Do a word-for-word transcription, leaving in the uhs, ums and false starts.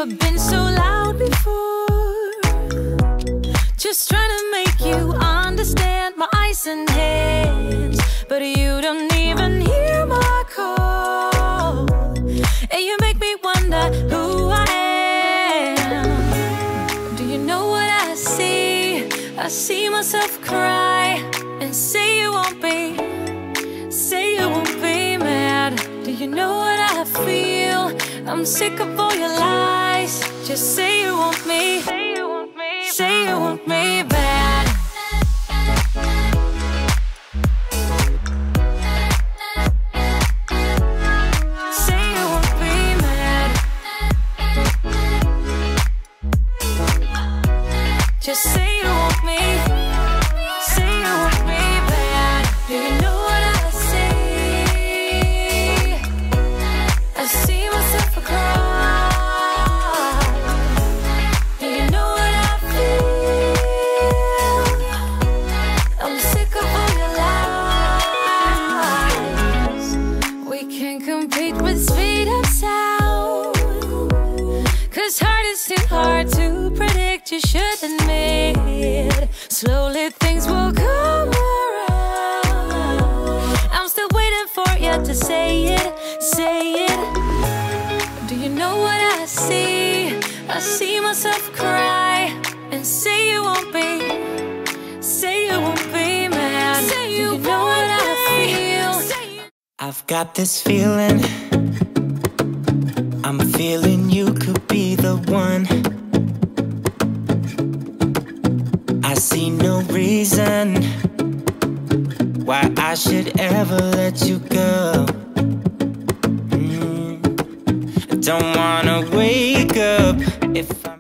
never been so loud before. Just trying to make you understand my eyes and hands, but you don't even hear my call. And you make me wonder who I am. Do you know what I see? I see myself cry and say you won't be, say you won't be mad. Do you know what I feel? I'm sick of all your lies. Just say you want me, say you want me, say you want me bad. Say you won't be mad. Just say you want me, say you want me bad. Do you know what I see? I see myself cry. Do you know what I feel? I'm sick of all your lies. We can't compete with speed and sound, 'cause heart is too hard to predict. You should admit, slowly things will come around. I'm still waiting for you to say it, say it. Do you know what I see? I see myself cry and say you won't be, say you won't be mad. Say you Do you know what I feel? I've got this feeling, I'm feeling you could be the one. I see no reason why I should ever let you go. mm. I don't wanna wake up